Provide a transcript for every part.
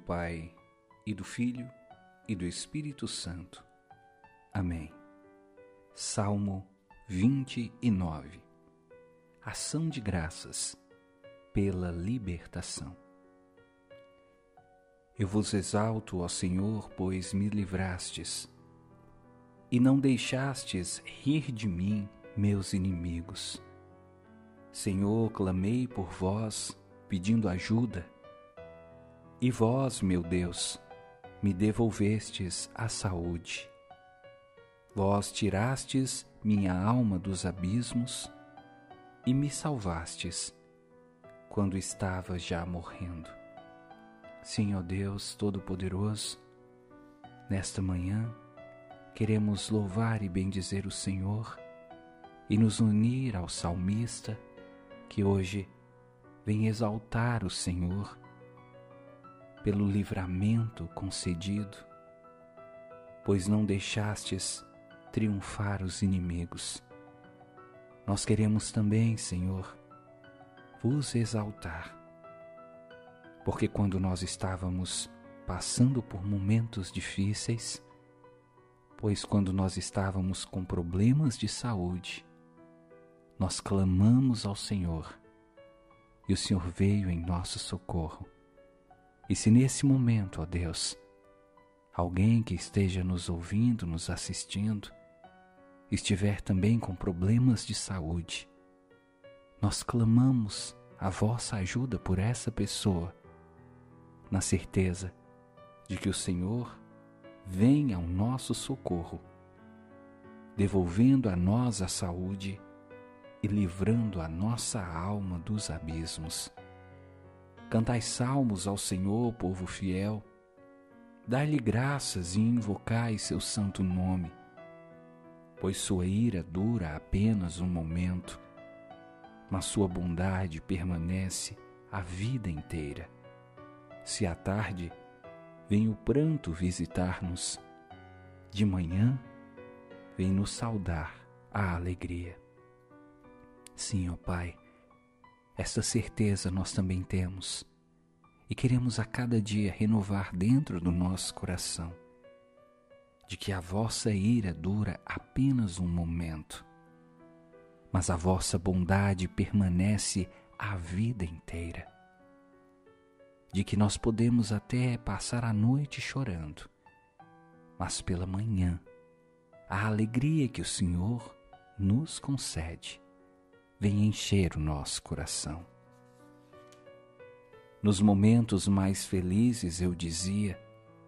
Pai, e do Filho, e do Espírito Santo. Amém. Salmo 29. Ação de graças pela libertação. Eu vos exalto, ó Senhor, pois me livrastes, e não deixastes rir de mim meus inimigos. Senhor, clamei por vós, pedindo ajuda, e vós, meu Deus, me devolvestes a saúde. Vós tirastes minha alma dos abismos e me salvastes quando estava já morrendo. Sim, ó Deus Todo-Poderoso, nesta manhã queremos louvar e bendizer o Senhor e nos unir ao salmista que hoje vem exaltar o Senhor pelo livramento concedido, pois não deixastes triunfar os inimigos. Nós queremos também, Senhor, vos exaltar, porque quando nós estávamos passando por momentos difíceis, pois quando nós estávamos com problemas de saúde, nós clamamos ao Senhor e o Senhor veio em nosso socorro. E se nesse momento, ó Deus, alguém que esteja nos ouvindo, nos assistindo, estiver também com problemas de saúde, nós clamamos a vossa ajuda por essa pessoa, na certeza de que o Senhor vem ao nosso socorro, devolvendo a nós a saúde e livrando a nossa alma dos abismos. Cantai salmos ao Senhor, povo fiel, dai-lhe graças e invocai seu santo nome, pois sua ira dura apenas um momento, mas sua bondade permanece a vida inteira. Se à tarde vem o pranto visitar-nos, de manhã vem nos saudar a alegria. Sim, ó Pai, esta certeza nós também temos e queremos a cada dia renovar dentro do nosso coração de que a vossa ira dura apenas um momento, mas a vossa bondade permanece a vida inteira. De que nós podemos até passar a noite chorando, mas pela manhã a alegria que o Senhor nos concede vem encher o nosso coração. Nos momentos mais felizes eu dizia: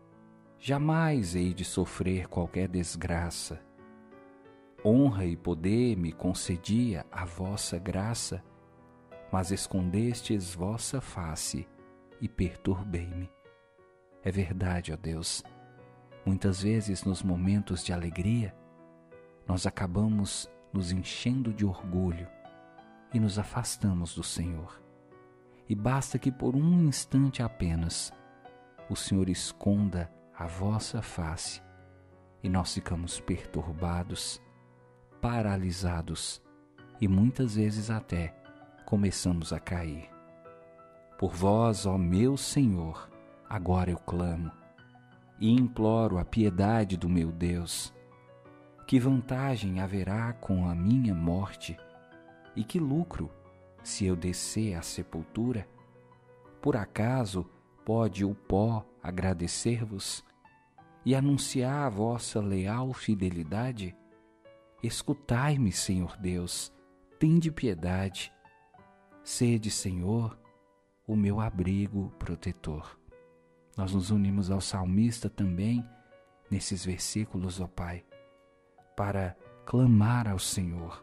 jamais hei de sofrer qualquer desgraça. Honra e poder me concedia a vossa graça, mas escondestes vossa face e perturbei-me. É verdade, ó Deus, muitas vezes nos momentos de alegria, nós acabamos nos enchendo de orgulho e nos afastamos do Senhor. E basta que por um instante apenas o Senhor esconda a vossa face e nós ficamos perturbados, paralisados e muitas vezes até começamos a cair. Por vós, ó meu Senhor, agora eu clamo e imploro a piedade do meu Deus. Que vantagem haverá com a minha morte? E que lucro se eu descer à sepultura? Por acaso pode o pó agradecer-vos e anunciar a vossa leal fidelidade? Escutai-me, Senhor Deus, tende piedade. Sede, Senhor, o meu abrigo protetor. Nós nos unimos ao salmista também nesses versículos, ó Pai, para clamar ao Senhor,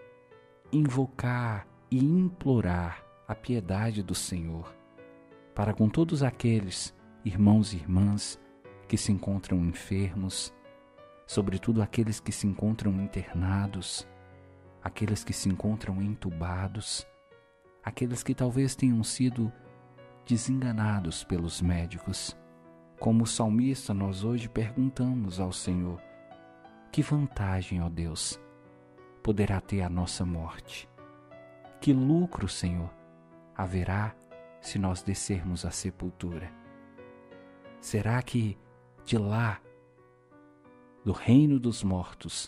invocar e implorar a piedade do Senhor para com todos aqueles irmãos e irmãs que se encontram enfermos, sobretudo aqueles que se encontram internados, aqueles que se encontram entubados, aqueles que talvez tenham sido desenganados pelos médicos. Como o salmista, nós hoje perguntamos ao Senhor: que vantagem, ó Deus, poderá ter a nossa morte? Que lucro, Senhor, haverá se nós descermos à sepultura? Será que de lá, do reino dos mortos,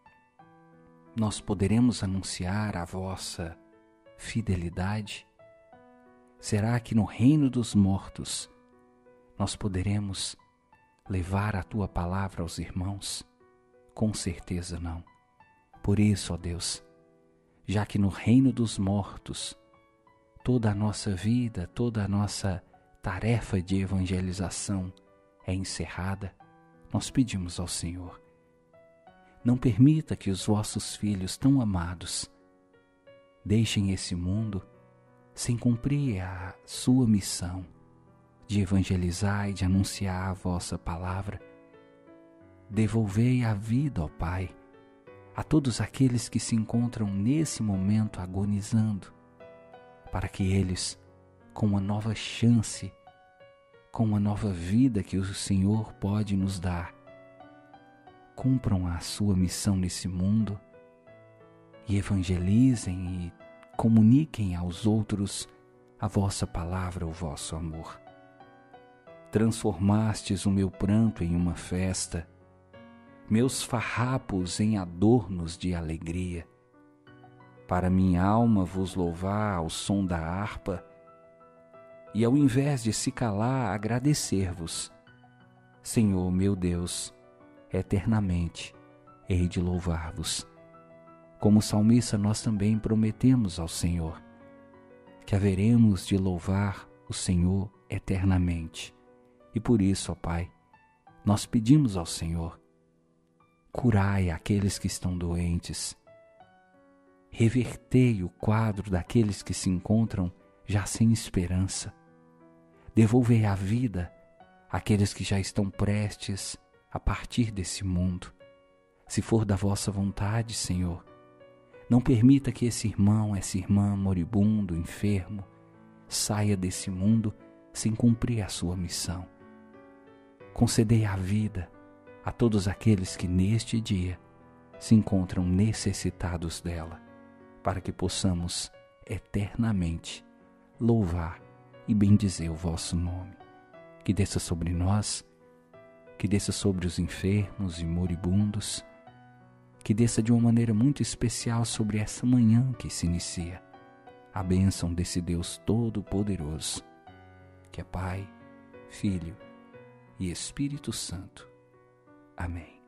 nós poderemos anunciar a vossa fidelidade? Será que no reino dos mortos nós poderemos levar a tua palavra aos irmãos? Com certeza não. Por isso, ó Deus, já que no reino dos mortos toda a nossa vida, toda a nossa tarefa de evangelização é encerrada, nós pedimos ao Senhor, não permita que os vossos filhos tão amados deixem esse mundo sem cumprir a sua missão de evangelizar e de anunciar a vossa palavra. Devolvei a vida, ó Pai, a todos aqueles que se encontram nesse momento agonizando, para que eles, com uma nova chance, com uma nova vida que o Senhor pode nos dar, cumpram a sua missão nesse mundo e evangelizem e comuniquem aos outros a vossa palavra, o vosso amor. Transformastes o meu pranto em uma festa, meus farrapos em adornos de alegria, para minha alma vos louvar ao som da harpa, e ao invés de se calar, agradecer-vos. Senhor meu Deus, eternamente hei de louvar-vos. Como salmista, nós também prometemos ao Senhor que haveremos de louvar o Senhor eternamente. E por isso, ó Pai, nós pedimos ao Senhor, curai aqueles que estão doentes, revertei o quadro daqueles que se encontram já sem esperança, devolvei a vida àqueles que já estão prestes a partir desse mundo. Se for da vossa vontade, Senhor, não permita que esse irmão, essa irmã moribundo, enfermo, saia desse mundo sem cumprir a sua missão. Concedei a vida a todos aqueles que neste dia se encontram necessitados dela, para que possamos eternamente louvar e bendizer o vosso nome. Que desça sobre nós, que desça sobre os enfermos e moribundos, que desça de uma maneira muito especial sobre essa manhã que se inicia, a bênção desse Deus Todo-Poderoso, que é Pai, Filho e Espírito Santo. Amém.